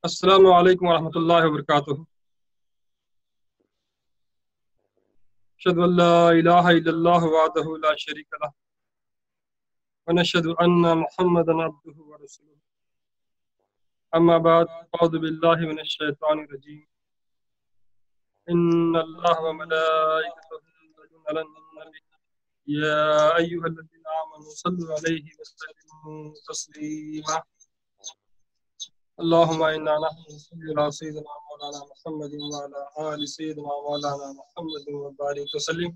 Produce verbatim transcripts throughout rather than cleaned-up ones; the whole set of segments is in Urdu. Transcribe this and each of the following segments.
السلام علیکم ورحمۃ اللہ وبرکاتہ۔ اشهد ان لا الہ الا اللہ وحدہ لا شریک لہ ونشهد ان محمدا عبدہ ورسولہ، اما بعد اعوذ باللہ من الشیطان الرجیم۔ ان اللہ وملائکتہ یصلون علی النبی یا ایھا الذین آمنوا صلوا علیہ وسلموا تسلیما۔ اللهم انا نحن نصلي على سيدنا مولانا محمد وعلى آل سيدنا مولانا محمد وبارك وسلم،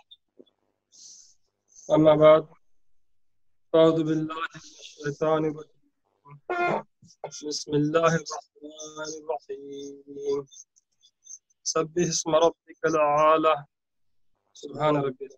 اما بعد اعوذ بالله من الشيطان الرجيم، بسم الله الرحمن الرحيم، سبح اسم ربك الاعلى، سبحان ربي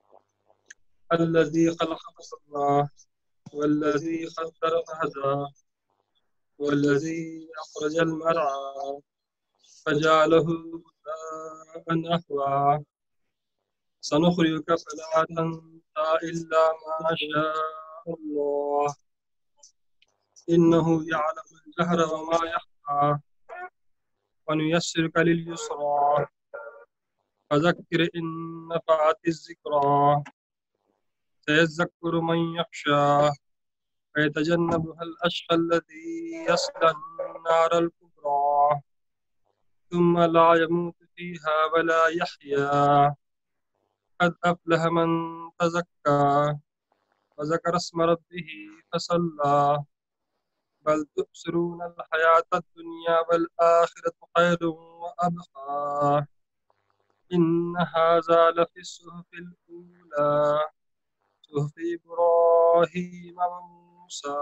الذي خلق فسوى والذي قدر فهدى والذي أخرج المرعى فجعله غثاء أحوى سنقرئك فلا تنسى إلا ما شاء الله إنه يعلم الجهر وما يخفى ونيسرك لليسرى فذكر إن نفعت الذكرى سيذكر من يخشى ويتجنبها الأشقى الذي يصلى النار الكبرى ثم لا يموت فيها ولا يحيا قد أفلح من تزكى وذكر اسم ربه فصلى بل تؤثرون الحياة الدنيا والآخرة خير وأبقى إن هذا لفي الصحف الأولى صحف إبراهيم وموسى۔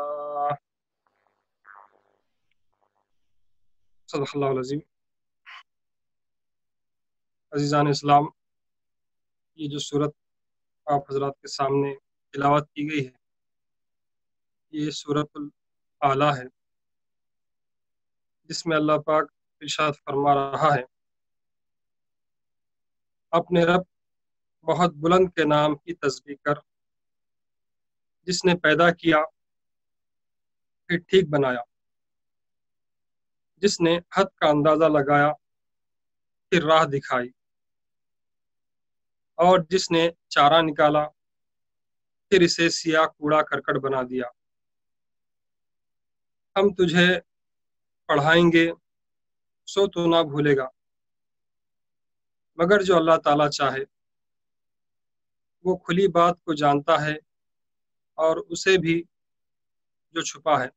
صدق اللہ العظیم۔ عزیزان اسلام، یہ جو صورت آپ حضرات کے سامنے تلاوت کی گئی ہے، یہ سورۃ الاعلیٰ ہے، جس میں اللہ پاک ارشاد فرما رہا ہے، اپنے رب بہت بلند کے نام کی تسبیح کر، جس نے پیدا کیا پھر ٹھیک بنایا، جس نے حد کا اندازہ لگایا پھر راہ دکھائی، اور جس نے چارہ نکالا پھر اسے سیاہ کوڑا کرکٹ بنا دیا۔ ہم تجھے پڑھائیں گے سو تو نہ بھولے گا، مگر جو اللہ تعالیٰ چاہے، وہ کھلی بات کو جانتا ہے اور اسے بھی جو چھپا ہے،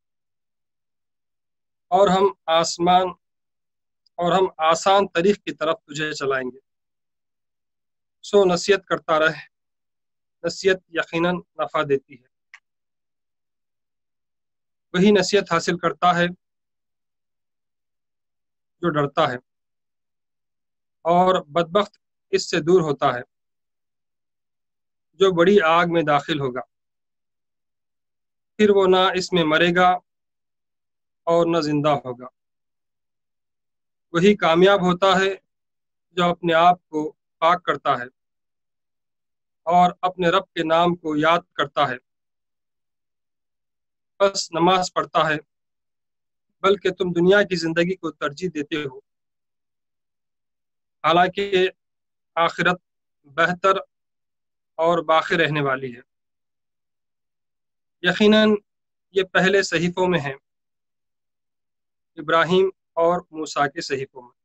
اور ہم آسمان اور ہم آسان طریق کی طرف تجھے چلائیں گے، سو نصیحت کرتا رہ، نصیحت یقیناً نفع دیتی ہے، وہی نصیحت حاصل کرتا ہے جو ڈرتا ہے، اور بدبخت اس سے دور ہوتا ہے جو بڑی آگ میں داخل ہوگا، پھر وہ نہ اس میں مرے گا اور نہ زندہ ہوگا۔ وہی کامیاب ہوتا ہے جو اپنے آپ کو پاک کرتا ہے اور اپنے رب کے نام کو یاد کرتا ہے، بس نماز پڑھتا ہے، بلکہ تم دنیا کی زندگی کو ترجیح دیتے ہو، حالانکہ آخرت بہتر اور باقی رہنے والی ہے۔ یقیناً یہ پہلے صحیفوں میں ہیں، ابراہیم اور موسیٰ کے صحیفوں میں۔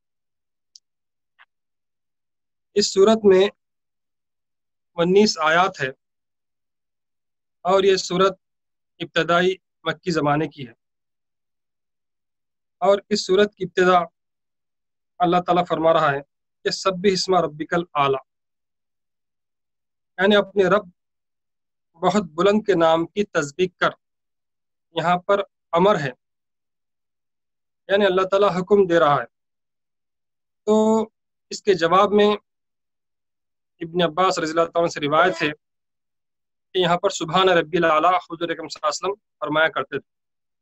اس صورت میں انیس آیات ہے، اور یہ صورت ابتدائی مکی زمانے کی ہے، اور اس صورت کی ابتدا اللہ تعالیٰ فرما رہا ہے کہ سبح اسم ربک الاعلیٰ، یعنی اپنے رب بہت بلند کے نام کی تسبیح کر۔ یہاں پر امر ہے، یعنی اللہ تعالیٰ حکم دے رہا ہے، تو اس کے جواب میں ابن عباس رضی اللہ عنہ سے روایت ہے کہ یہاں پر سبحان ربی الاعلیٰ حضور اکرم صلی اللہ علیہ وسلم فرمایا کرتے تھے۔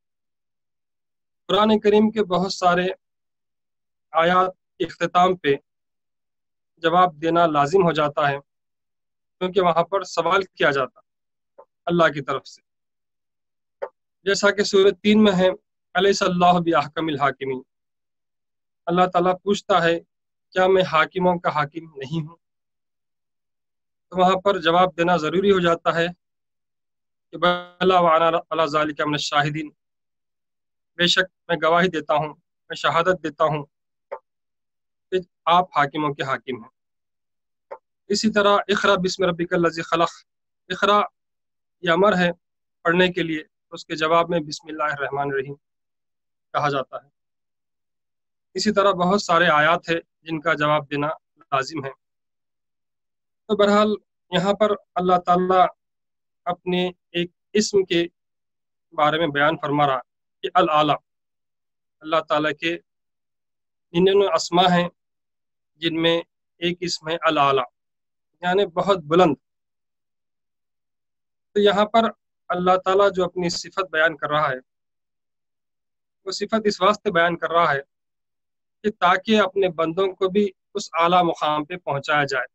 قرآن کریم کے بہت سارے آیات اختتام پہ جواب دینا لازم ہو جاتا ہے، کیونکہ وہاں پر سوال کیا جاتا اللہ کی طرف سے، جیسا کہ سورۃ تین میں ہے علیہ اللہ بأحکم الحاکمین، اللہ تعالیٰ پوچھتا ہے کیا میں حاکموں کا حاکم نہیں ہوں؟ تو وہاں پر جواب دینا ضروری ہو جاتا ہے کہ بلا وانا علی ذالک من الشاہدین، بے شک میں گواہی دیتا ہوں، میں شہادت دیتا ہوں کہ آپ حاکموں کے حاکم ہیں۔ اسی طرح اقرأ بسم ربک الذی خلق، اقرأ یہ امر ہے پڑھنے کے لیے، اس کے جواب میں بسم اللہ الرحمن الرحیم کہا جاتا ہے۔ اسی طرح بہت سارے آیات ہیں جن کا جواب دینا لازم ہے۔ تو بہرحال یہاں پر اللہ تعالیٰ اپنے ایک اسم کے بارے میں بیان فرما رہا کہ العلیٰ، اللہ تعالیٰ کے ننانوے اسما ہیں جن میں ایک اسم ہے العلیٰ، یعنی بہت بلند۔ تو یہاں پر اللہ تعالیٰ جو اپنی صفت بیان کر رہا ہے، وہ صفت اس واسطے بیان کر رہا ہے کہ تاکہ اپنے بندوں کو بھی اس اعلیٰ مقام پہ پہنچایا جائے۔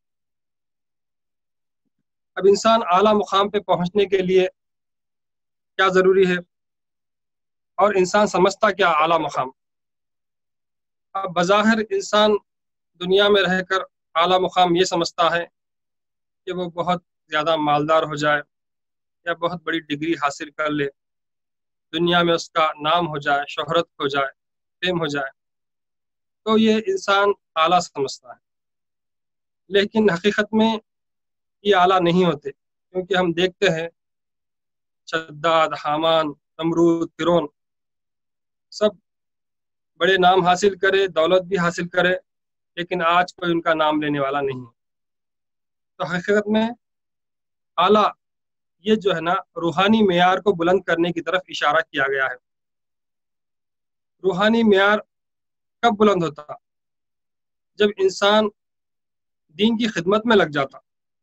اب انسان اعلیٰ مقام پہ پہنچنے کے لیے کیا ضروری ہے، اور انسان سمجھتا کیا اعلیٰ مقام؟ اب بظاہر انسان دنیا میں رہ کر اعلیٰ مقام یہ سمجھتا ہے کہ وہ بہت زیادہ مالدار ہو جائے یا بہت بڑی ڈگری حاصل کر لے، دنیا میں اس کا نام ہو جائے، شہرت ہو جائے، فیم ہو جائے، تو یہ انسان اعلیٰ سمجھتا ہے۔ لیکن حقیقت میں یہ اعلیٰ نہیں ہوتے، کیونکہ ہم دیکھتے ہیں شداد، حامان، نمرود، فرعون سب بڑے نام حاصل کرے، دولت بھی حاصل کرے، لیکن آج کوئی ان کا نام لینے والا نہیں ہے۔ تو حقیقت میں اعلیٰ یہ جو ہے نا روحانی معیار کو بلند کرنے کی طرف اشارہ کیا گیا ہے۔ روحانی معیار کب بلند ہوتا؟ جب انسان دین کی خدمت میں لگ جاتا،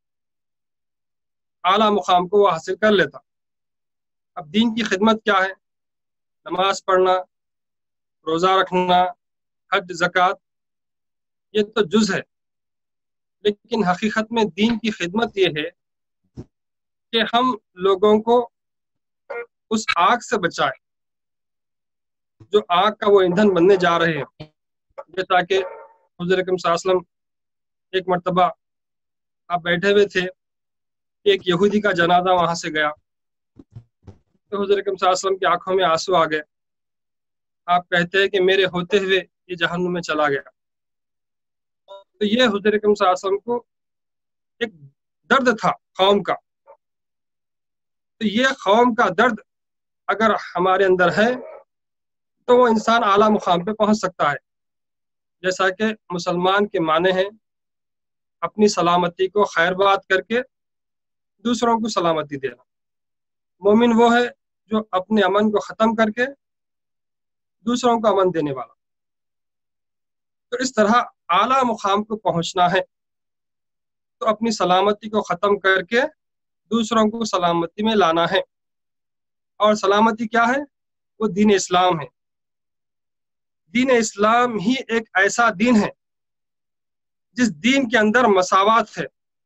اعلیٰ مقام کو وہ حاصل کر لیتا۔ اب دین کی خدمت کیا ہے؟ نماز پڑھنا، روزہ رکھنا، حج، زکوٰۃ، یہ تو جز ہے، لیکن حقیقت میں دین کی خدمت یہ ہے کہ ہم لوگوں کو اس آگ سے بچائے جو آگ کا وہ ایندھن بننے جا رہے ہیں۔ جیسا کہ حضور اکرم صلی اللہ علیہ وسلم ایک مرتبہ آپ بیٹھے ہوئے تھے، ایک یہودی کا جنازہ وہاں سے گیا، تو حضور اکرم صلی اللہ علیہ وسلم کی آنکھوں میں آنسو آ گئے۔ آپ کہتے ہیں کہ میرے ہوتے ہوئے یہ جہنم میں چلا گیا۔ تو یہ حضور اکرم صلی اللہ علیہ وسلم کو ایک درد تھا قوم کا۔ تو یہ قوم کا درد اگر ہمارے اندر ہے تو وہ انسان اعلیٰ مقام پہ پہنچ سکتا ہے۔ جیسا کہ مسلمان کے معنی ہیں اپنی سلامتی کو خیر بات کر کے دوسروں کو سلامتی دینا۔ مومن وہ ہے جو اپنے امن کو ختم کر کے دوسروں کو امن دینے والا۔ تو اس طرح اعلیٰ مقام کو پہنچنا ہے تو اپنی سلامتی کو ختم کر کے دوسروں کو سلامتی میں لانا ہے۔ اور سلامتی کیا ہے؟ وہ دین اسلام ہے۔ دین اسلام ہی ایک ایسا دین ہے جس دین کے اندر مساوات ہے،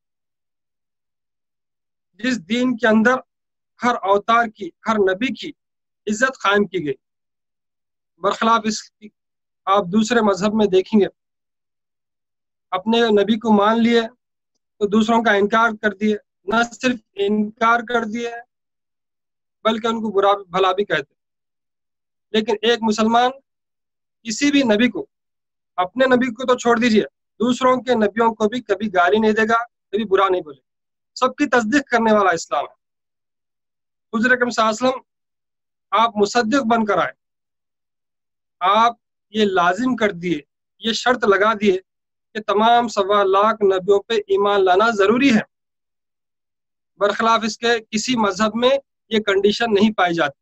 جس دین کے اندر ہر اوتار کی، ہر نبی کی عزت قائم کی گئی۔ برخلاف اس کی آپ دوسرے مذہب میں دیکھیں گے، اپنے نبی کو مان لیے تو دوسروں کا انکار کر دیے، نہ صرف انکار کر دیے بلکہ ان کو برا بھلا بھی کہتے۔ لیکن ایک مسلمان کسی بھی نبی کو، اپنے نبی کو تو چھوڑ دیجیے، دوسروں کے نبیوں کو بھی کبھی گالی نہیں دے گا، کبھی برا نہیں بولے، سب کی تصدیق کرنے والا اسلام ہے۔ حضور اکرم صلی اللہ علیہ وسلم آپ مصدق بن کر آئے، آپ یہ لازم کر دیے، یہ شرط لگا دیے کہ تمام سوا لاکھ نبیوں پہ ایمان لانا ضروری ہے۔ برخلاف اس کے کسی مذہب میں یہ کنڈیشن نہیں پائی جاتی۔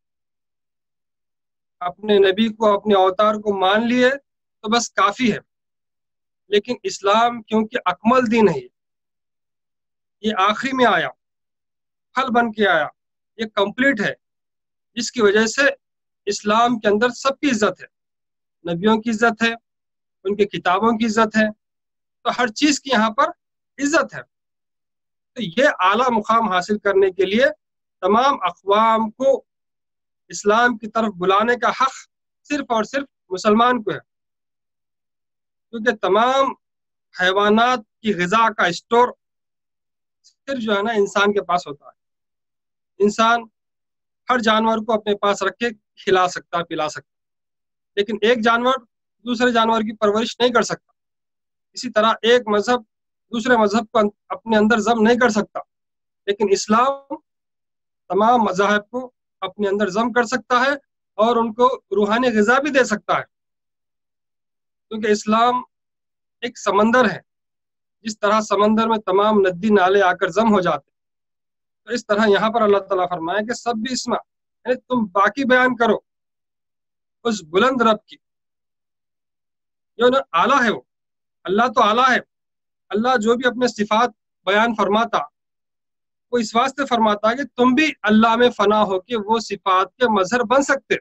اپنے نبی کو، اپنے اوتار کو مان لیے تو بس کافی ہے۔ لیکن اسلام کیونکہ اکمل دین ہے، یہ آخری میں آیا، پھل بن کے آیا، یہ کمپلیٹ ہے، جس کی وجہ سے اسلام کے اندر سب کی عزت ہے، نبیوں کی عزت ہے، ان کے کتابوں کی عزت ہے، تو ہر چیز کی یہاں پر عزت ہے۔ تو یہ اعلیٰ مقام حاصل کرنے کے لیے تمام اقوام کو اسلام کی طرف بلانے کا حق صرف اور صرف مسلمان کو ہے، کیونکہ تمام حیوانات کی غذا کا اسٹور صرف جو ہے نا انسان کے پاس ہوتا ہے۔ انسان ہر جانور کو اپنے پاس رکھ کے کھلا سکتا پلا سکتا، لیکن ایک جانور دوسرے جانور کی پرورش نہیں کر سکتا۔ اسی طرح ایک مذہب دوسرے مذہب کو اپنے اندر ضم نہیں کر سکتا، لیکن اسلام تمام مذاہب کو اپنے اندر ضم کر سکتا ہے اور ان کو روحانی غذا بھی دے سکتا ہے، کیونکہ اسلام ایک سمندر ہے۔ جس طرح سمندر میں تمام ندی نالے آ کر ضم ہو جاتے، تو اس طرح یہاں پر اللہ تعالیٰ فرمایا کہ سب بھی اسما، یعنی تم باقی بیان کرو اس بلند رب کی جو نا اعلیٰ ہے۔ وہ اللہ تو اعلیٰ ہے، اللہ جو بھی اپنے صفات بیان فرماتا وہ اس واسطے فرماتا ہے کہ تم بھی اللہ میں فنا ہو کے وہ صفات کے مظہر بن سکتے،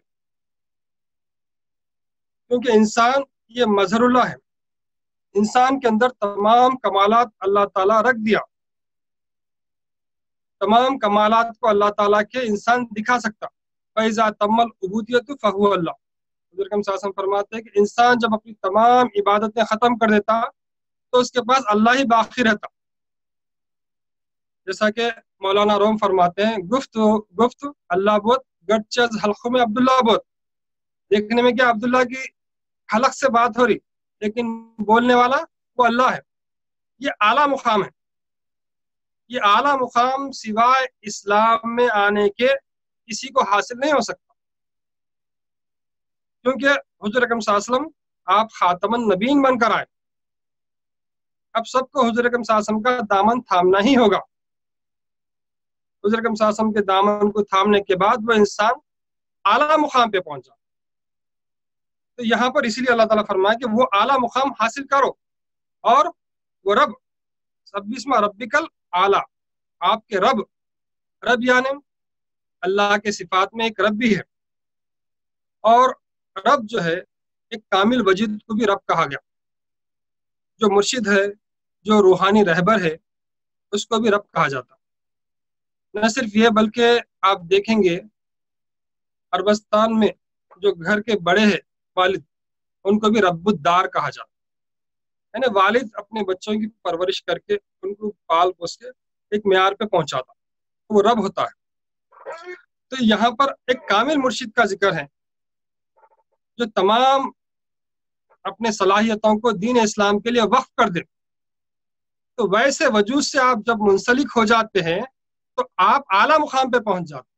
کیونکہ انسان یہ مظہر اللہ ہے۔ انسان کے اندر تمام کمالات اللہ تعالیٰ رکھ دیا، تمام کمالات کو اللہ تعالیٰ کے انسان دکھا سکتا۔ فَإِذَا تَمَّ الْعُبُودِيَّةُ فَهُوَ اللَّهُ، حضرت صلی اللہ علیہ وسلم فرماتے ہیں کہ انسان جب اپنی تمام عبادتیں ختم کر دیتا تو اس کے پاس اللہ ہی باقی رہتا۔ جیسا کہ مولانا روم فرماتے ہیں، گفت گفت اللہ بوت گرچہ حلقوں میں عبداللہ بوت، دیکھنے میں کیا عبداللہ کی حلق سے بات ہو رہی، لیکن بولنے والا وہ اللہ ہے۔ یہ اعلیٰ مقام ہے، یہ اعلیٰ مقام سوائے اسلام میں آنے کے کسی کو حاصل نہیں ہو سکتا، کیونکہ حضور اکرم صلی اللہ علیہ وسلم آپ خاتم النبیین بن کر آئے۔ اب سب کو حضور اکرم صلی اللہ علیہ وسلم کا دامن تھامنا ہی ہوگا۔ حضور اکرم صلی اللہ علیہ وسلم کے دامن کو تھامنے کے بعد وہ انسان اعلیٰ مقام پہ پہنچا۔ تو یہاں پر اسی لیے اللہ تعالیٰ فرمایا کہ وہ اعلیٰ مقام حاصل کرو، اور وہ رب سب اسم ربک الاعلیٰ، آپ کے رب، رب یعنی اللہ کے صفات میں ایک رب بھی ہے، اور رب جو ہے ایک کامل وجود کو بھی رب کہا گیا۔ جو مرشد ہے، جو روحانی رہبر ہے، اس کو بھی رب کہا جاتا۔ نہ صرف یہ بلکہ آپ دیکھیں گے عربستان میں جو گھر کے بڑے ہیں والد، ان کو بھی رب الدار کہا جاتا، یعنی والد اپنے بچوں کی پرورش کر کے ان کو پال پوس کے ایک معیار پہ پہنچاتا، وہ رب ہوتا ہے۔ تو یہاں پر ایک کامل مرشد کا ذکر ہے جو تمام اپنے صلاحیتوں کو دین اسلام کے لیے وقف کر دے۔ تو ویسے وجود سے آپ جب منسلک ہو جاتے ہیں تو آپ اعلیٰ مقام پہ پہنچ جاتے،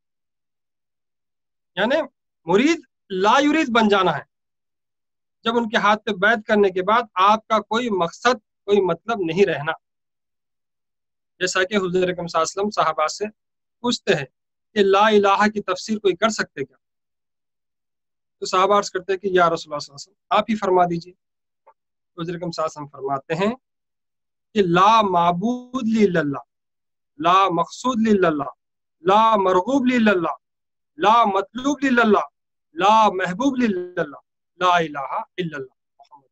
یعنی مرید لا یرید بن جانا ہے۔ جب ان کے ہاتھ پہ بیعت کرنے کے بعد آپ کا کوئی مقصد کوئی مطلب نہیں رہنا، جیسا کہ حضور اکرم صلی اللہ علیہ وسلم صحابہ سے پوچھتے ہیں کہ لا الہ کی تفسیر کوئی کر سکتے کیا؟ تو صحابہ عرض کرتے ہیں کہ یا رسول اللہ صلی اللہ علیہ وسلم آپ ہی فرما دیجئے۔ حضور اکرم صلی اللہ علیہ وسلم فرماتے ہیں کہ لا معبود الا اللہ، لا مقصود الا اللہ، لا مرغوب الا اللہ، لا مطلوب الا اللہ، لا محبوب الا اللہ، لا الہ الا اللہ محمد۔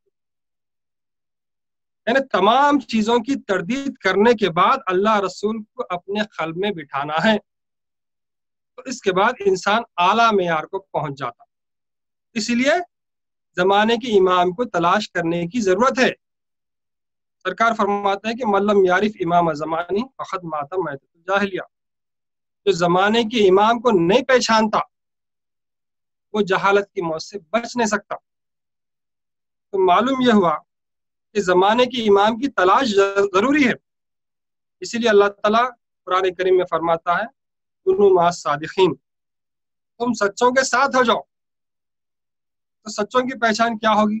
یعنی تمام چیزوں کی تردید کرنے کے بعد اللہ رسول کو اپنے قلب میں بٹھانا ہے، تو اس کے بعد انسان اعلیٰ معیار کو پہنچ جاتا۔ اسی لیے زمانے کے امام کو تلاش کرنے کی ضرورت ہے۔ سرکار فرماتے ہیں کہ ملم یعرف امام زمانی فقد مات میتۃ الجاہلیہ، جو زمانے کے امام کو نہیں پہچانتا وہ جہالت کی موت سے بچ نہیں سکتا۔ تو معلوم یہ ہوا کہ زمانے کے امام کی تلاش ضروری ہے۔ اسی لیے اللہ تعالیٰ قرآن کریم میں فرماتا ہے کنوا مع الصادقین، تم سچوں کے ساتھ ہو جاؤ۔ تو سچوں کی پہچان کیا ہوگی؟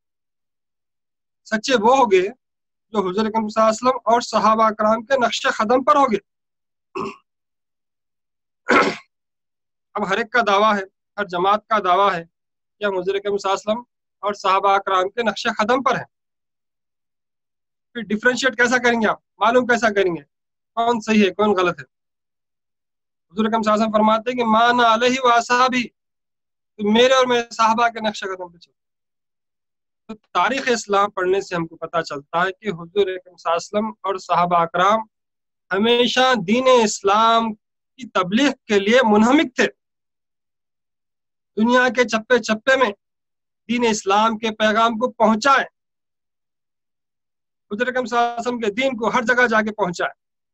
سچے وہ ہوگے جو حضور اکرم صلی اللہ علیہ وسلم اور صحابہ کرام کے نقش قدم پر ہوگے۔ اب ہر ایک کا دعویٰ ہے، ہر جماعت کا دعویٰ ہے کہ ہم حضور اکرم صلی اللہ علیہ وسلم اور صحابہ کرام کے نقش قدم پر ہیں۔ پھر ڈیفرینشیٹ کیسا کریں گے آپ؟ معلوم کیسا کریں گے کون صحیح ہے کون غلط ہے؟ حضور اکرم صلی اللہ علیہ وسلم فرماتے ہیں کہ ما انا علیہ واصحابی، تو میرے اور میرے صحابہ کے نقش قدم پہ چلو۔ تو تاریخ اسلام پڑھنے سے ہم کو پتہ چلتا ہے کہ حضور اکرم صلی اللہ علیہ وسلم اور صحابہ اکرام ہمیشہ دین اسلام کی تبلیغ کے لیے منہمک تھے۔ دنیا کے چپے چپے میں دین اسلام کے پیغام کو پہنچائے، حضور اکرم صلی اللہ علیہ وسلم کے دین کو ہر جگہ جا کے پہنچائے۔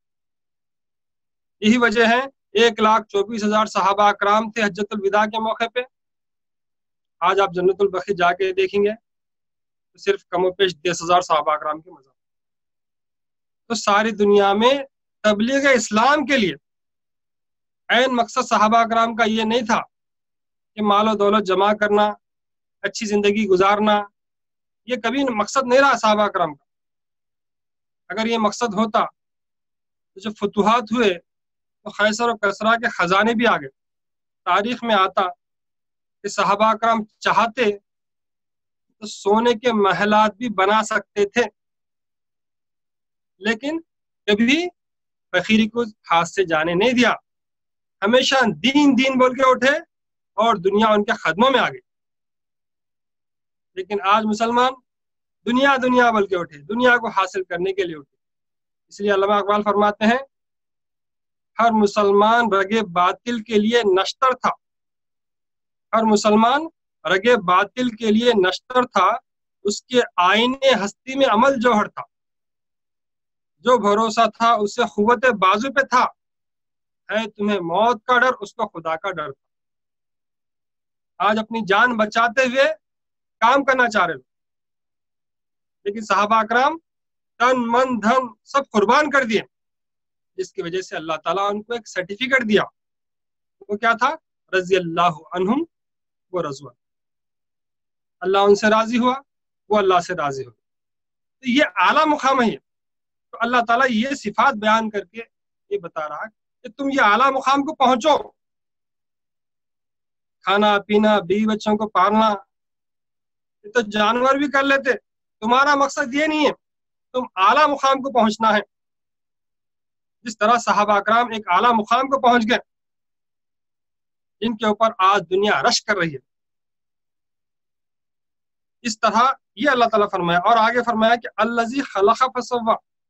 یہی وجہ ہے ایک لاکھ چوبیس ہزار صحابہ اکرام تھے حجۃ الوداع کے موقع پہ۔ آج آپ جنت البقیع جا کے دیکھیں گے تو صرف کم و بیش دس ہزار صحابہ اکرام کے مزار۔ تو ساری دنیا میں تبلیغ اسلام کے لیے عین مقصد صحابہ اکرام کا یہ نہیں تھا کہ مال و دولت جمع کرنا، اچھی زندگی گزارنا، یہ کبھی مقصد نہیں رہا صحابہ اکرام کا۔ اگر یہ مقصد ہوتا تو جب فتوحات ہوئے تو قیصر و کسریٰ کے خزانے بھی آ گئے۔ تاریخ میں آتا کہ صحابہ اکرام چاہتے تو سونے کے محلات بھی بنا سکتے تھے، لیکن کبھی فقیری کو ہاتھ سے جانے نہیں دیا، ہمیشہ دین دین بول کے اٹھے اور دنیا ان کے قدموں میں آ گئی۔ لیکن آج مسلمان دنیا دنیا بول کے اٹھے، دنیا کو حاصل کرنے کے لیے اٹھے۔ اس لیے علامہ اقبال فرماتے ہیں ہر مسلمان رگے باطل کے لیے نشتر تھا، ہر مسلمان رگے باطل کے لیے نشتر تھا، اس کے آئینے ہستی میں عمل جوہر تھا، جو بھروسہ تھا اسے قوت بازو پہ تھا، ہے تمہیں موت کا ڈر اس کو خدا کا ڈر تھا۔ آج اپنی جان بچاتے ہوئے کام کرنا چاہ رہے، لیکن صحابہ اکرام تن من دھن سب قربان کر دیے، جس کی وجہ سے اللہ تعالیٰ ان کو ایک سرٹیفکیٹ دیا۔ وہ کیا تھا؟ رضی اللہ عنہم و رضوا، اللہ ان سے راضی ہوا، وہ اللہ سے راضی ہوا۔ تو یہ اعلیٰ مقام ہے۔ تو اللہ تعالیٰ یہ صفات بیان کر کے یہ بتا رہا کہ تم یہ اعلیٰ مقام کو پہنچو۔ کھانا پینا، بیوی بچوں کو پالنا یہ تو جانور بھی کر لیتے، تمہارا مقصد یہ نہیں ہے، تم اعلیٰ مقام کو پہنچنا ہے۔ جس طرح صحابہ اکرام ایک اعلیٰ مقام کو پہنچ گئے، جن کے اوپر آج دنیا رش کر رہی ہے، اس طرح یہ اللہ تعالیٰ فرمایا۔ اور آگے فرمایا کہ الذی خلق فسوی،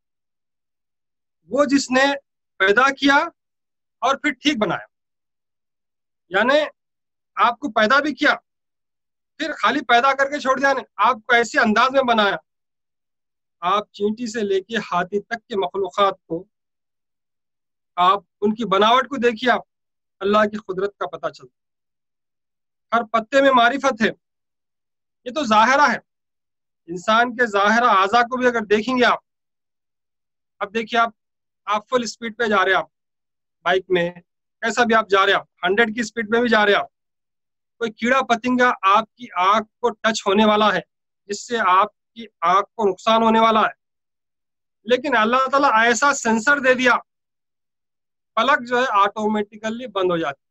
وہ جس نے پیدا کیا اور پھر ٹھیک بنایا۔ یعنی آپ کو پیدا بھی کیا، پھر خالی پیدا کر کے چھوڑ دیا نہیں، آپ کو ایسے انداز میں بنایا۔ آپ چینٹی سے لے کے ہاتھی تک کے مخلوقات کو، آپ ان کی بناوٹ کو دیکھیے، آپ اللہ کی قدرت کا پتہ چلتا۔ ہر پتے میں معرفت ہے، یہ تو ظاہرہ ہے۔ انسان کے ظاہرہ اعضاء کو بھی اگر دیکھیں گے آپ، اب دیکھیے آپ آپ فل اسپیڈ پہ جا رہے ہیں، آپ بائک میں کیسا بھی آپ جا رہے ہیں، آپ ہنڈریڈ کی اسپیڈ میں بھی جا رہے ہیں، آپ کوئی کیڑا پتنگا آپ کی آنکھ کو ٹچ ہونے والا ہے، جس سے آپ کی آنکھ کو نقصان ہونے والا ہے، لیکن اللہ تعالیٰ ایسا سینسر دے دیا، پلک جو ہے آٹومیٹیکلی بند ہو جاتی۔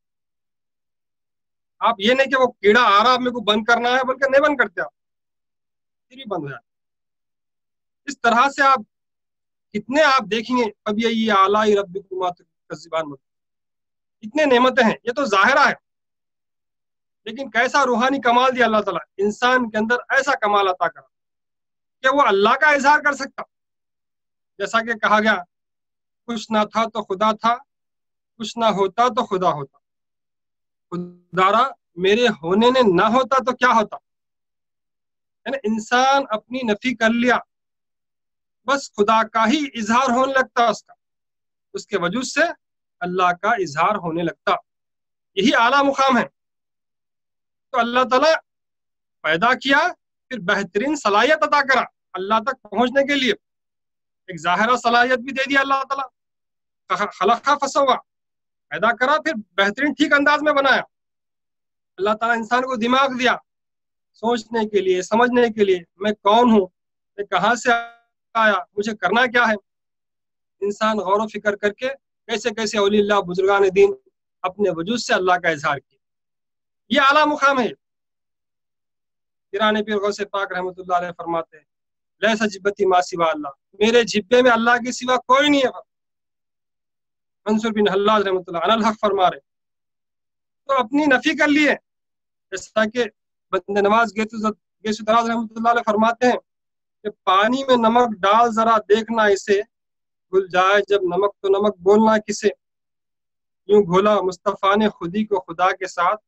آپ یہ نہیں کہ وہ کیڑا آ رہا میرے کو بند کرنا ہے بلکہ نہیں بند کرتے، آپ پھر بھی بند ہو جاتے۔ اس طرح سے آپ کتنے آپ دیکھیں گے، اب یہ اعلیٰ ربکما تکذبان، اتنے نعمتیں ہیں، یہ تو ظاہرہ ہے، لیکن کیسا روحانی کمال دیا اللہ تعالیٰ، انسان کے اندر ایسا کمال عطا کرا کہ وہ اللہ کا اظہار کر سکتا۔ جیسا کہ کہا گیا کچھ نہ تھا تو خدا تھا، کچھ نہ ہوتا تو خدا ہوتا، خدارا میرے ہونے نے نہ ہوتا تو کیا ہوتا۔ یعنی انسان اپنی نفی کر لیا، بس خدا کا ہی اظہار ہونے لگتا، اس کا اس کے وجود سے اللہ کا اظہار ہونے لگتا۔ یہی اعلیٰ مقام ہے۔ تو اللہ تعالیٰ پیدا کیا، پھر بہترین صلاحیت عطا کرا اللہ تک پہنچنے کے لیے، ایک ظاہرہ صلاحیت بھی دے دیا اللہ تعالیٰ، خلق فسوی، پیدا کرا پھر بہترین ٹھیک انداز میں بنایا۔ اللہ تعالیٰ انسان کو دماغ دیا سوچنے کے لیے، سمجھنے کے لیے، میں کون ہوں، میں کہاں سے آیا، مجھے کرنا کیا ہے۔ انسان غور و فکر کر کے کیسے کیسے اولیاء اللہ بزرگان دین اپنے وجود سے اللہ کا اظہار کیا، یہ اعلیٰ مقام ہے۔ پیران پیر غوث پاک رحمۃ اللہ علیہ فرماتے ہیں لیس جبتی ما سوا اللہ، میرے جبے میں اللہ کے سوا کوئی نہیں ہے۔ منصور بن حلاج رحمۃ اللہ علیہ الحق فرما رہے، تو اپنی نفی کر لیے، جیسا کہ بند نواز گیسو دراز رحمۃ اللہ علیہ فرماتے ہیں کہ پانی میں نمک ڈال ذرا دیکھنا اسے، بھول جائے جب نمک تو نمک بولنا کسے، یوں گھولا مصطفیٰ نے خودی کو خدا کے ساتھ،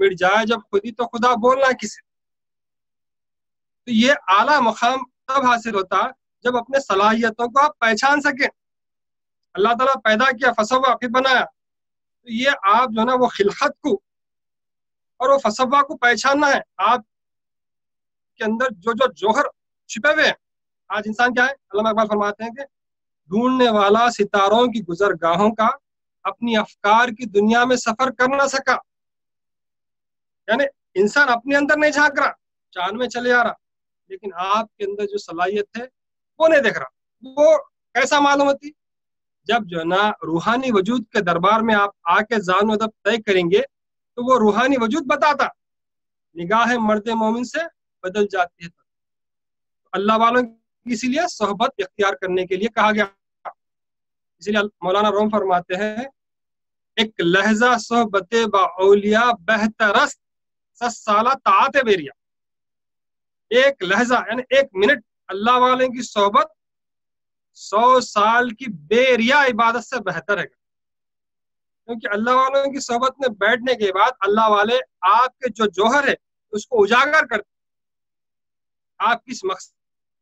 मिट जाए जब खुद ही तो खुदा बोलना किसे। तो ये आला मकाम तब हासिल होता जब अपने सलाहियतों को आप पहचान सकें। अल्लाह ताला पैदा किया, फसवा फिर बनाया, तो ये आप जो है ना वो खिलखत को और वो फसवा को पहचानना है। आप के अंदर जो जो जोहर छिपे हुए हैं, आज इंसान क्या है, अल्लामा इकबाल फरमाते हैं कि ढूंढने वाला सितारों की गुजरगाहों का अपनी अफकार की दुनिया में सफर कर ना सका। यानी इंसान अपने अंदर नहीं झांक रहा, चांद में चले आ रहा, लेकिन आपके अंदर जो सलाहियत है वो नहीं देख रहा। वो कैसा मालूम होती, जब जो है ना रूहानी वजूद के दरबार में आप आके जान अदब तय करेंगे तो वो रूहानी वजूद बताता, निगाह मर्द मोमिन से बदल जाती है। तो अल्लाह वालों की इसीलिए सोहबत इख्तियार करने के लिए कहा गया। इसीलिए मौलाना रूम फरमाते हैं, एक लहजा सोहबत बाउलिया बेहतरस साला ताते बेरिया। एक लहजा यानी एक मिनट अल्लाह वाले की सोहबत सौ साल की बेरिया इबादत से बेहतर है। क्योंकि अल्लाह वालों की सोहबत में बैठने के बाद अल्लाह वाले आपके जो जोहर है उसको उजागर करते, आप किस मकसद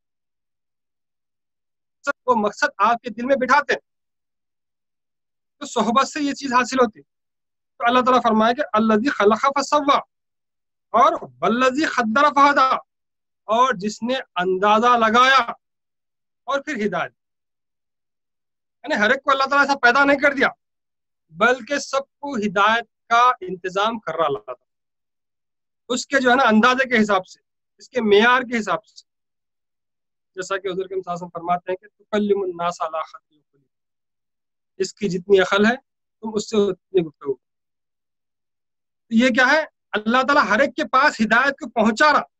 वो मकसद आपके दिल में बिठाते, तो सोहबत से ये चीज हासिल होती। तो अल्लाह ताला फरमाया कि अल्लज़ी खलक़ फसव्वा और वल्लज़ी क़द्दर फहदा, और जिसने अंदाजा लगाया और फिर हिदायत। यानी हर एक को अल्लाह ताला ऐसा पैदा नहीं कर दिया, बल्कि सबको हिदायत का इंतजाम कर रहा अल्लाह ताला, उसके जो है ना अंदाजे के हिसाब से, इसके मेयार के हिसाब से। जैसा कि हुज़ूर के साथ फरमाते हैं कि तुकल्लिमुन नास अला खत्ति, इसकी जितनी अकल है तुम उससे उतनी गुफ्तगू। तो ये क्या है, अल्लाह ताला हर एक के पास हिदायत को पहुंचा रहा।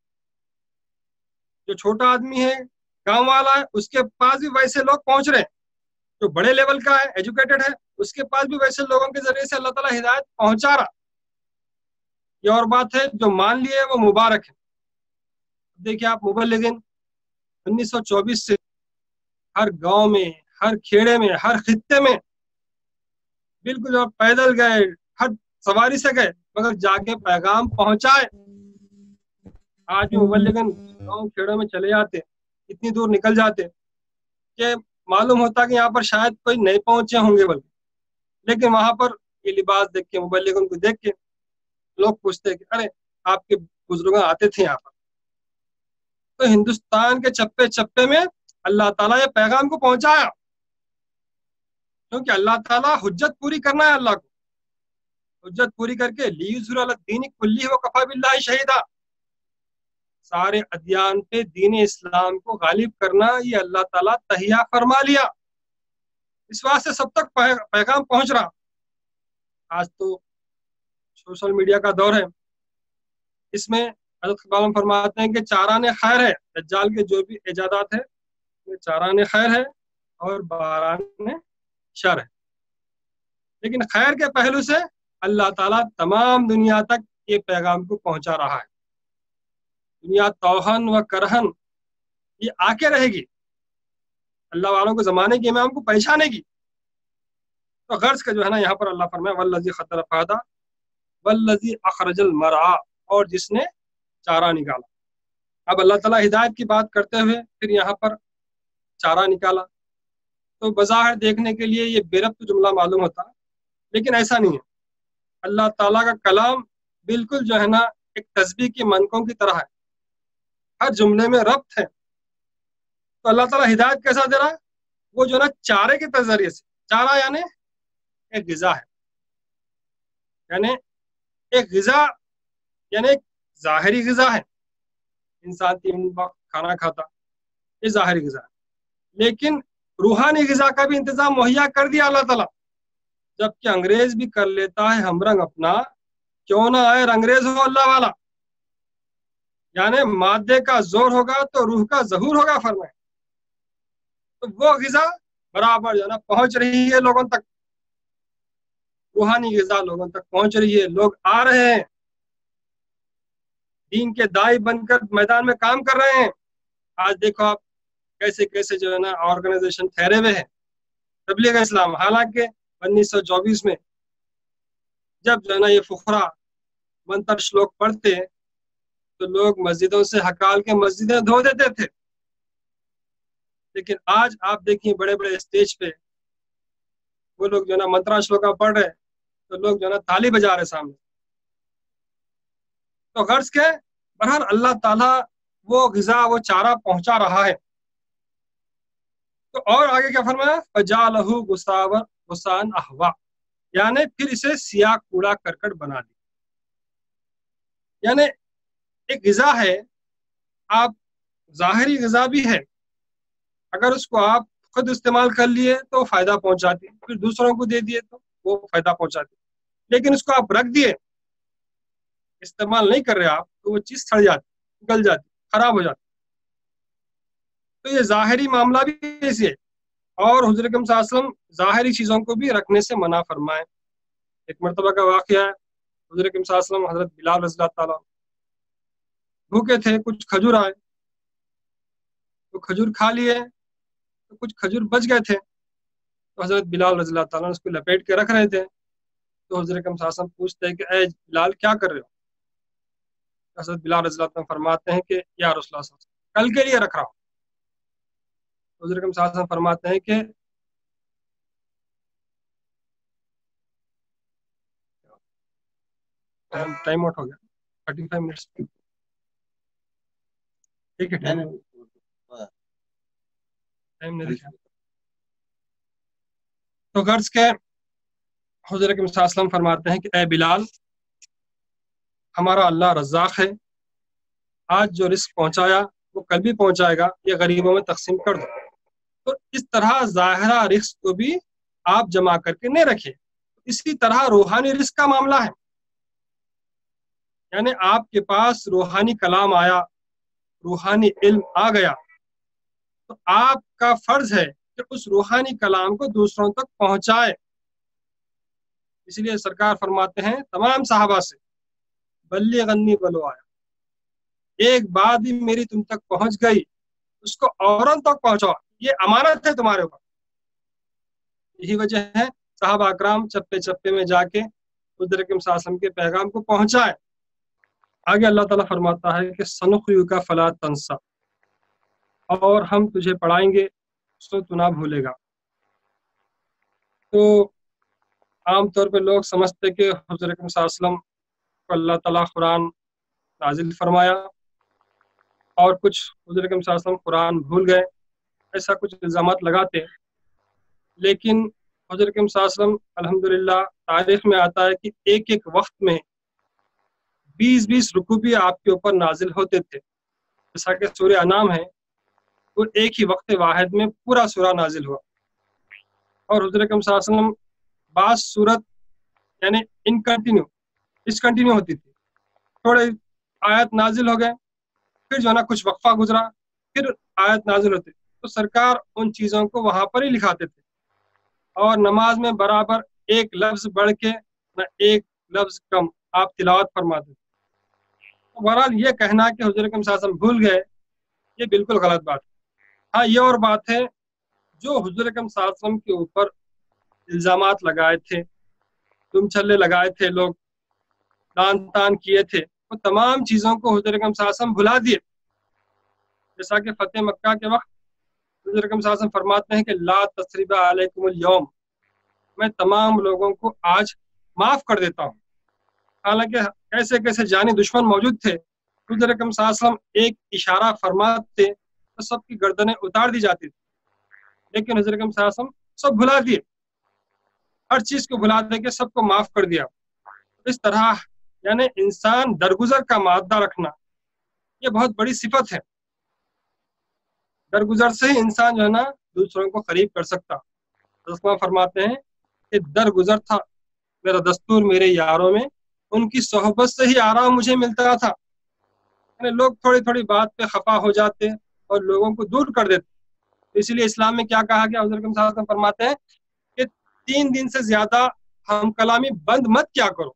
जो छोटा आदमी है, गांव वाला है, उसके पास भी वैसे लोग पहुंच रहे हैं। जो बड़े लेवल का है, एजुकेटेड है, उसके पास भी वैसे लोगों के जरिए से अल्लाह ताला हिदायत पहुंचा रहा। ये और बात है, जो मान लिए वो मुबारक है। देखिए आप मुबल्लिगिन उन्नीस सौ चौबीस से हर गांव में, हर खेड़े में, हर खित्ते में बिल्कुल जो पैदल गए, हर सवारी से गए, मगर जाके पैगाम पहुंचाए। आज भी मुबल्लिगिन गांव खेड़ों में चले जाते, इतनी दूर निकल जाते कि मालूम होता कि यहाँ पर शायद कोई नहीं पहुंचे होंगे, बल्कि लेकिन वहां पर ये लिबास देख के, मुबल्लिगों को देख के लोग पूछते कि अरे आपके बुजुर्ग आते थे यहाँ पर। तो हिंदुस्तान के चप्पे चप्पे में अल्लाह ताला ये पैगाम को पहुंचाया, क्योंकि अल्लाह ताला हुज्जत पूरी करना है। अल्लाह को हुज्जत पूरी करके लियुज़हिरा अला दीन कुल्लिही व कफ़ा बिल्लाहि शहीदा, सारे अदियान पे दीन इस्लाम को गालिब करना ये अल्लाह ताला तहिया फरमा लिया। इस वास्ते सब तक पैगाम पहुंच रहा। आज तो सोशल मीडिया का दौर है, इसमें हज़रत इक़बाल फरमाते हैं कि चाराने खैर है, दज्जाल के जो भी इजादात है चाराने खैर है और बाराने शर है। लेकिन खैर के पहलू से अल्लाह ताला तमाम दुनिया तक ये पैगाम को पहुंचा रहा है। दुनिया तौहन व करहन ये आके रहेगी, अल्लाह वालों को जमाने की इमाम को पहचानेगी। तो गर्ज का जो है ना यहाँ पर अल्लाह फरमाया वल्लज़ी क़द्दर फहदा वल्लज़ी अख़रजल मरआ, और जिसने चारा निकाला। अब अल्लाह ताला हिदायत की बात करते हुए फिर यहाँ पर चारा निकाला, तो बज़ाहिर देखने के लिए ये बेरब्त जुमला मालूम होता, लेकिन ऐसा नहीं है। अल्लाह ताला का कलाम बिल्कुल जो है ना एक तस्बीह की मनकों की तरह है, हर जुमले में रब्त है। तो अल्लाह ताला हिदायत कैसा दे रहा है, वो जो ना चारे के जरिए से। चारा यानी एक ग़िज़ा है, यानी एक ग़िज़ा यानी एक ज़ाहिरी ग़िज़ा है, इंसान तीन वक्त खाना खाता, ये ज़ाहिरी ग़िज़ा है। लेकिन रूहानी ग़िज़ा का भी इंतज़ाम मुहैया कर दिया अल्लाह ताला। जबकि अंग्रेज भी कर लेता है हमरंग अपना, क्यों ना आए अंग्रेज हो अल्लाह वाला। यानी मादे का जोर होगा तो रूह का ज़हूर होगा फरमाए। तो वो ग़िज़ा बराबर जो ना पहुंच रही है लोगों तक, रूहानी ग़िज़ा लोगों तक पहुंच रही है। लोग आ रहे हैं, दीन के दाई बनकर मैदान में काम कर रहे हैं। आज देखो आप कैसे कैसे जो है ना ऑर्गेनाइजेशन ठहरे हुए हैं तबलीग इस्लाम। हालांकि उन्नीस सौ चौबीस में जब जो है ना ये फुकरा मंत्र श्लोक पढ़ते तो लोग मस्जिदों से हकाल के मस्जिदें धो देते थे, लेकिन आज आप देखिए बड़े बड़े स्टेज पे वो लोग जो है ना मंत्रा श्लोका पढ़ रहे तो लोग जो है ना ताली बजा रहे सामने। तो गर्ज के बहरहाल अल्लाह ताला वो ग़िज़ा वो चारा पहुंचा रहा है। तो और आगे क्या फरमाया, फजालहु गुसावर गुसान अहवा, यानी फिर इसे सिया कूड़ा करकट बना दी। यानी एक ग़िज़ा है, आप ज़ाहिरी ग़िज़ा भी है, अगर उसको आप खुद इस्तेमाल कर लिए तो फायदा पहुंचाती, फिर दूसरों को दे दिए तो वो फायदा पहुंचाती, लेकिन उसको आप रख दिए, इस्तेमाल नहीं कर रहे आप, तो वो चीज सड़ जाती, गल जाती, खराब हो जाती। तो ये ज़ाहिरी मामला भी ऐसी है। और हुज़ूर अकरम सल्लल्लाहु अलैहि वसल्लम ज़ाहिरी चीज़ों को भी रखने से मना फरमाए। एक मरतबा का वाक़या है, हुज़ूर अकरम सल्लल्लाहु अलैहि वसल्लम हज़रत बिलाल रज़ियल्लाहु ताला भूखे थे, कुछ खजूर आए तो खजूर खा लिए, तो कुछ खजूर बच गए थे, तो हज़रत बिलाल रज़ियल्लाहु ताला उसको लपेट के रख रहे थे। तो हुज़ूर अकरम सल्लल्लाहु अलैहि वसल्लम पूछते हैं कि ए बिलाल क्या कर रहे हो? हज़रत बिलाल रज़ियल्लाहु ताला फरमाते हैं कि या रसूल अल्लाह कल के लिए रख रहा हूँ। हुज़ूर अकरम सल्लल्लाहु अलैहि वसल्लम फरमाते हैं कि टाइम टाइम आउट हो गया, थर्टी फाइव मिनट्स, ठीक है टाइम टाइम नहीं रखा। तो गर्ज के हुज़ूर अकरम सल्लल्लाहु अलैहि वसल्लम फरमाते हैं कि ए बिलाल, हमारा अल्लाह रज़्ज़ाक़ है, आज जो रिस्क पहुंचाया वो कल भी पहुंचाएगा, ये गरीबों में तकसीम कर दो। तो इस तरह ज़ाहिरा रिस्क को भी आप जमा करके नहीं रखिए। इसी तरह रूहानी रिस्क का मामला है, यानी आपके पास रूहानी कलाम आया, रूहानी इल्म आ गया, तो आपका फर्ज है कि उस रूहानी कलाम को दूसरों तक पहुंचाए। इसलिए सरकार फरमाते हैं तमाम सहाबा से, बल्लिगन्नी वलो आया, एक बात भी मेरी तुम तक पहुंच गई उसको औरों तक पहुंचाओ, ये अमानत है तुम्हारे ऊपर। यही वजह है साहबा अकराम चप्पे चप्पे में जाके हुज़ूर अकरम सल्लल्लाहु अलैहि वसल्लम के पैगाम को पहुंचाए। आगे अल्लाह ताला फरमाता है कि सनुक़रिउका फला तंसा, और हम तुझे पढ़ाएंगे सो तू ना भूलेगा। तो आमतौर पे लोग समझते कि हुज़ूर अकरम सल्लल्लाहु अलैहि वसल्लम को अल्लाह ताला कुरान नाजिल फरमाया और कुछ हुज़ूर अकरम सल्लल्लाहु अलैहि वसल्लम कुरान भूल गए, ऐसा कुछ इल्ज़ामात लगाते। लेकिन हुज़ूर अकरम सल्लल्लाहु अलैहि वसल्लम अल्हम्दुलिल्लाह तारीख में आता है कि एक एक वक्त में बीस बीस रुकू भी आपके ऊपर नाजिल होते थे। जैसा कि सूरह अनाम है, वो एक ही वक्त वाहिद में पूरा सूरा नाजिल हुआ। और हुज़ूर अकरम सल्लल्लाहु अलैहि वसल्लम बास सूरत यानी इन कंटिन्यू डिसकंटिन्यू होती थी, थोड़े आयत नाजिल हो गए, फिर जो है ना कुछ वक्फा गुजरा, फिर आयत नाजिल होती, तो सरकार उन चीज़ों को वहाँ पर ही लिखाते थे। और नमाज में बराबर एक लफ्ज़ बढ़ के न एक लफ्ज़ कम आप तिलावत फरमाते। तो बहरहाल ये कहना कि हुज़ूर अकरम सल्लल्लाहु अलैहि वसल्लम भूल गए, ये बिल्कुल गलत बात है। हाँ, ये और बात है जो हुज़ूर अकरम सल्लल्लाहु अलैहि वसल्लम के ऊपर इल्ज़ामात लगाए थे, तुम छल्ले लगाए थे, लोग दान तान किए थे, वो तो तमाम चीज़ों को हुज़ूर अकरम सल्लल्लाहु अलैहि वसल्लम भुला दिए। जैसा कि फतेह मक्का के वक्त हुज़ूर अकरम सल्लल्लाहु अलैहि वसल्लम फरमाते हैं कि ला तस्रीबा अलैकुमुल यौम, मैं तमाम लोगों को आज माफ़ कर देता हूँ। हालांकि कैसे कैसे जानी दुश्मन मौजूद थे, हुज़ूर अकरम सल्लल्लाहु अलैहि वसल्लम एक इशारा फरमाते तो सबकी गर्दनें उतार दी जाती थी, लेकिन हुज़ूर अकरम सल्लल्लाहु अलैहि वसल्लम सब भुला दिए, हर चीज़ को भुला दे के सबको माफ़ कर दिया। इस तरह यानी इंसान दरगुजर का मादा रखना ये बहुत बड़ी सिफत है। दरगुजर से ही इंसान जो है ना दूसरों को करीब कर सकता। रसूल फरमाते हैं कि दरगुजर था मेरा दस्तूर मेरे यारों में, उनकी सोहबत से ही आराम मुझे मिलता था। यानी लोग थोड़ी थोड़ी बात पे खफा हो जाते और लोगों को दूर कर देते। इसीलिए इस्लाम में क्या कहा गया, हुज़ूर सल्लल्लाहु अलैहि वसल्लम फरमाते हैं कि तीन दिन से ज्यादा हम कलामी बंद मत क्या करो।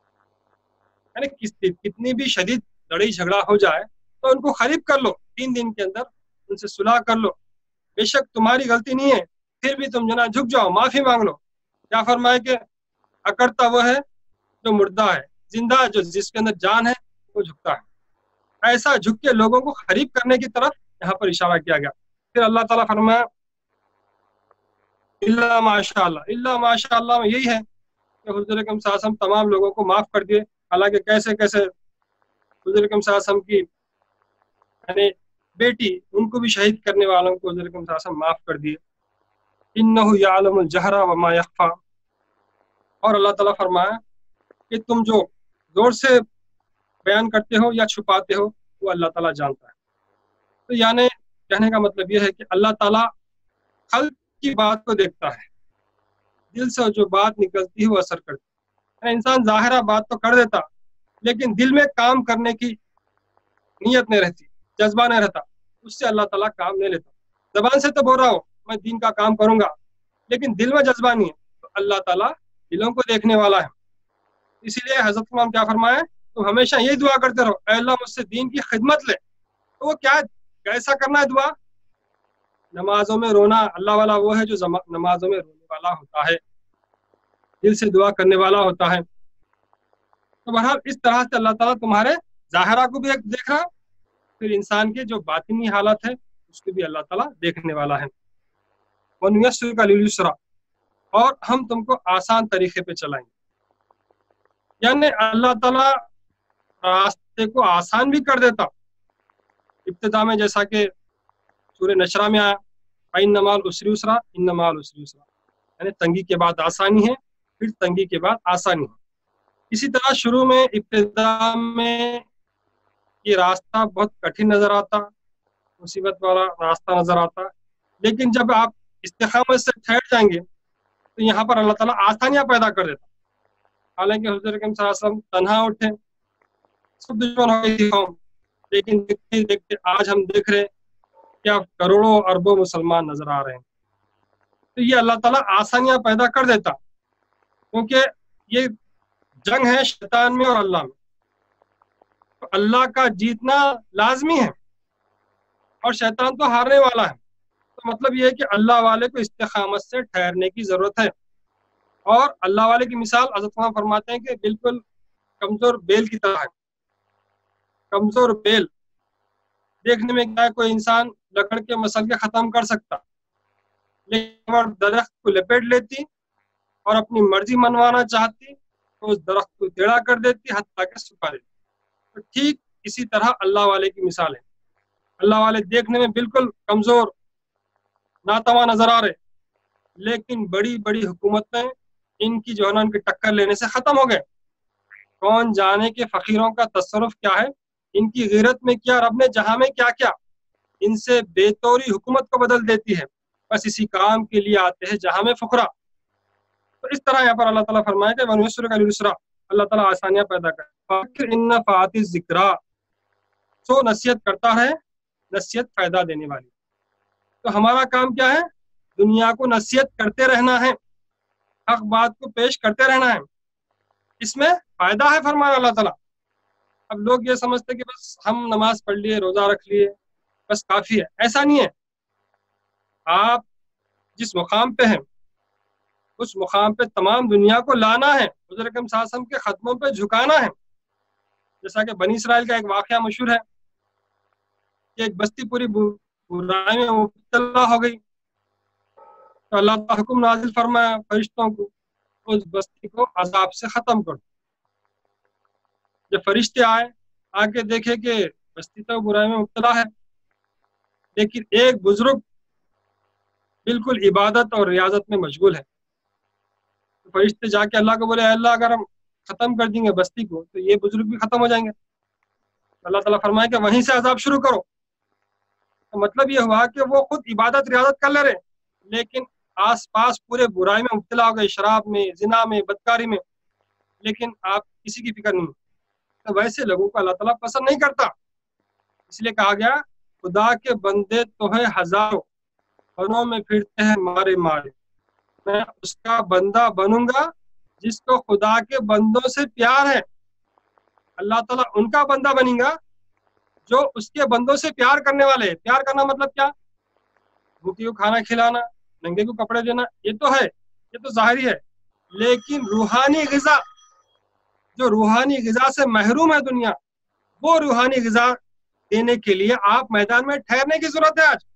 यानी कितनी भी शदीद लड़ाई झगड़ा हो जाए तो उनको करीब कर लो, तीन दिन के अंदर उनसे सुलह कर लो। बेशक तुम्हारी गलती नहीं है, फिर भी तुम जना झुक जाओ, माफी मांग लो। क्या फरमाए कि अकड़ता वो है जो मुर्दा है, जिंदा जो जिसके अंदर जान है वो झुकता है। ऐसा झुक के लोगों को करीब करने की तरफ यहाँ पर इशारा किया गया। फिर अल्लाह ताला फरमाया इल्ला माशाअल्लाह, इल्ला माशाअल्लाह में यही है कि हुजूर अकरम सल्लल्लाहु अलैहि वसल्लम तमाम लोगों को माफ कर दिए। हालांकि कैसे कैसे हुजूर अकरम सल्लल्लाहु अलैहि वसल्लम की यानी बेटी उनको भी शहीद करने वालों को हुजूर अकरम सल्लल्लाहु अलैहि वसल्लम माफ कर दिए। इन्नहु यअलमुल जहरा व मा यख्फा, और अल्लाह ताला फरमाया कि तुम जो जोर से बयान करते हो या छुपाते हो वो अल्लाह ताला जानता है। तो यानी कहने का मतलब ये है कि अल्लाह ताला खल्क की बात को देखता है, दिल से जो बात निकलती है वो असर करती है। इंसान जाहिरा बात तो कर देता लेकिन दिल में काम करने की नीयत नहीं रहती, जज्बा नहीं रहता, उससे अल्लाह ताला काम नहीं लेता। जबान से तो बोल रहा हूँ मैं दीन का काम करूंगा, लेकिन दिल में जज्बा नहीं है, तो अल्लाह ताला दिलों को देखने वाला है। इसीलिए हजरत इमाम क्या फरमाए, तो हमेशा यही दुआ करते रहो, ऐ अल्लाह मुझसे दीन की खिदमत ले। तो वो क्या कैसा करना है दुआ? नमाजों में रोना, अल्लाह वाला वो है जो नमाजों में रोने वाला होता है, दिल से दुआ करने वाला होता है। तो बहरहाल इस तरह से अल्लाह ताला तुम्हारे जाहिरा को भी एक देख रहा, फिर इंसान के जो बातिनी हालत है उसको भी अल्लाह ताला देखने वाला है। वनुयस्सिरुका लिल-युस्रा, और हम तुमको आसान तरीके पे चलाएंगे। यानी अल्लाह ताला रास्ते को आसान भी कर देता। इब्तिदा में जैसा कि सूरह नशरा में आया, इन्नमाल उसरी युस्रा, इन्नमाल उसरी युस्रा, यानी तंगी के बाद आसानी है, फिर तंगी के बाद आसानी है। इसी तरह शुरू में इब्तिदा में ये रास्ता बहुत कठिन नजर आता, मुसीबत वाला रास्ता नजर आता, लेकिन जब आप इस्तिकामत से ठहर जाएंगे तो यहाँ पर अल्लाह ताला आसानियां पैदा कर देता। हालांकि हुजूर अकरम सल्लल्लाहु अलैहि वसल्लम तन्हा उठे, सब दुश्मन हो गई थी कौम, लेकिन देखते देखते आज हम देख रहे हैं क्या करोड़ों अरबों मुसलमान नजर आ रहे हैं। तो ये अल्लाह ताला आसानियां पैदा कर देता, क्योंकि ये जंग है शैतान में और अल्लाह में। तो अल्लाह का जीतना लाजमी है और शैतान तो हारने वाला है। तो मतलब ये है कि अल्लाह वाले को इस्तिकामत से ठहरने की जरूरत है। और अल्लाह वाले की मिसाल हज़रत फरमाते हैं कि बिल्कुल कमजोर बेल की तरह है। कमजोर बेल देखने में क्या है, कोई इंसान लकड़ के मसल के खत्म कर सकता, लेकिन दरख्त को लपेट लेती और अपनी मर्जी मनवाना चाहती तो उस दरख्त को टेढ़ा कर देती, हत्ता के सुखा देती। तो ठीक इसी तरह अल्लाह वाले की मिसाल है। अल्लाह वाले देखने में बिल्कुल कमजोर नातवा नजर आ रहे, लेकिन बड़ी बड़ी हुकूमतें इनकी जो है ना उनकी टक्कर लेने से खत्म हो गए। कौन जाने के फकीरों का तसरुफ क्या है, इनकी गैरत में क्या, रब ने जहां में क्या क्या, इनसे बेतौरी हुकूमत को बदल देती है। बस इसी काम के लिए आते हैं जहां में फुकरा। तो इस तरह यहाँ पर अल्लाह ताला फरमाया कि वनुयस्सिरुका लिल-युस्रा, अल्लाह ताला आसानियां पैदा करे। फ़ज़क्किर इन नफ़अतिज़ ज़िक्रा, सो नसीहत करता है, नसीहत फायदा देने वाली। तो हमारा काम क्या है, दुनिया को नसीहत करते रहना है, हक बात को पेश करते रहना है, इसमें फायदा है फरमाया अल्लाह ताला। अब लोग ये समझते कि बस हम नमाज पढ़ लिए, रोजा रख लिए, बस काफी है। ऐसा नहीं है। आप जिस मुकाम पे हैं उस मुकाम पे तमाम दुनिया को लाना है, हुज़ूर अकरम सल्लल्लाहु अलैहि वसल्लम के खत्मों पे झुकाना है। जैसा कि बनी इसराइल का एक वाकया मशहूर है कि एक बस्ती पूरी बुराई में मुब्तला हो गई, तो अल्लाह का हुक्म नाजिल फरमाया फरिश्तों को, उस बस्ती को अजाब से खत्म कर। जब फरिश्ते आए, आके देखे कि बस्ती तो बुराई में मुब्तला है, लेकिन एक बुजुर्ग बिल्कुल इबादत और रियाजत में मशगूल है। तो फरिश्ते जाके अल्लाह को बोले, अल्लाह अगर हम खत्म कर देंगे बस्ती को तो ये बुजुर्ग भी खत्म हो जाएंगे। तो अल्लाह ताला फरमाए कि वहीं से अजाब शुरू करो। तो मतलब ये हुआ कि वो खुद इबादत रियाजत कर ले रहे, लेकिन आस पास पूरे बुराई में मुब्तला हो गए, शराब में, जिना में, बदकारी में, लेकिन आप किसी की फिक्र नहीं। तो वैसे लोगों को अल्लाह ताला पसंद नहीं करता। इसलिए कहा गया, खुदा के बंदे तो है हजारों, वनों में फिरते हैं मारे मारे, मैं उसका बंदा बनूंगा जिसको खुदा के बंदों से प्यार है। अल्लाह ताला उनका बंदा बनेगा जो उसके बंदों से प्यार करने वाले हैं। प्यार करना मतलब क्या, भूखे को खाना खिलाना, नंगे को कपड़े देना, ये तो है, ये तो जाहिरी है, लेकिन रूहानी ग़िज़ा, جو روحانی غذا سے محروم ہے دنیا، وہ روحانی غذا دینے کے لیے آپ میدان میں ٹھہرنے کی ضرورت ہے۔ آج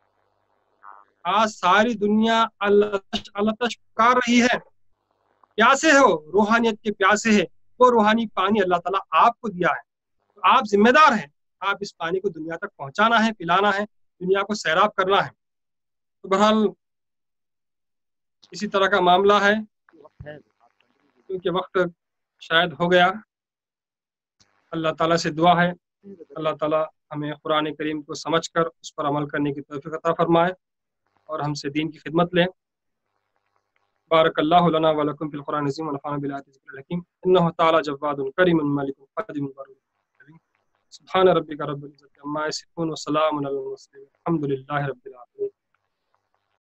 آج ساری دنیا اللہ اللہ تش پکار رہی ہے، پیاسے ہو، روحانیت کے پیاسے ہے، وہ روحانی پانی اللہ تعالیٰ آپ کو دیا ہے، تو آپ ذمہ دار ہیں، آپ اس پانی کو دنیا تک پہنچانا ہے، پلانا ہے، دنیا کو سیراب کرنا ہے۔ تو بہرحال اسی طرح کا معاملہ ہے، کیونکہ وقت شاید ہو گیا۔ اللہ تعالیٰ سے دعا ہے اللہ تعالیٰ ہمیں قرآن کریم کو سمجھ کر اس پر عمل کرنے کی توفیق عطا فرمائے اور ہم سے دین کی خدمت لیں۔ بارک اللہ لنا ولکم فی القرآن العظیم ونفعنا بالآیات والذکر الحکیم انہ تعالی جواد کریم مالک قادم بر سبحان ربک رب العزۃ عما یصفون وسلام علی المرسلین الحمد للہ رب العالمین۔